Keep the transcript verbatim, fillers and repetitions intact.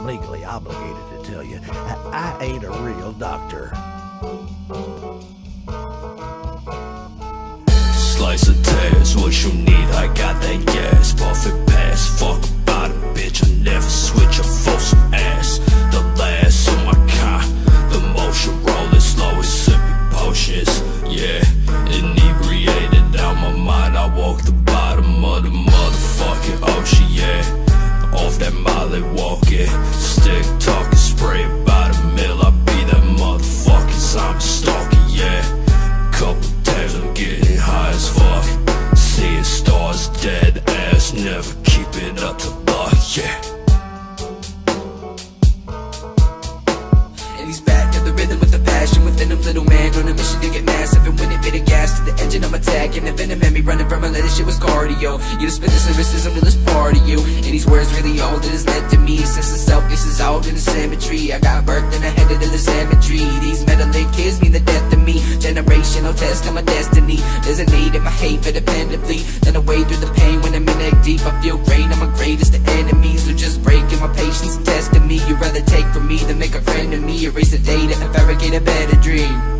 legally obligated to tell you, I, I ain't a real doctor. Slice of task, what you need, I got that gas. Buff it pass, fuck about it, bitch, I never switch up for some ass. The last of my kind, the motion rolling slow as sipping potions. Yeah, inebriated out my mind, I walk the bottom of the motherfucking ocean. Yeah, off that molly walking, stick talking, spray by the mill. I be that motherfucking zombie stalker. Yeah, couple times I'm getting high as fuck, seeing stars, dead ass, never keeping up to luck. Yeah. And he's back to the rhythm with the passion within him, little man on a mission to get massive. And when it bit a gas to the engine, I'm attacking. The venom had me running from a letter, shit was cardio. You just spit this lyricism to this part of you. And these words really all that is led to me. Since the selfless is out in the cemetery, I got birthed in the head of the cemetery. These meddling kids mean the death to me. Generational test of my destiny. There's a need in my hate for dependably. Then I wade through the pain when I'm in neck deep. I feel great, I'm a greatest of enemies. So just breaking my patience and testing me. You'd rather take from me than make a friend of me. Erase the data and fabricate a better dream.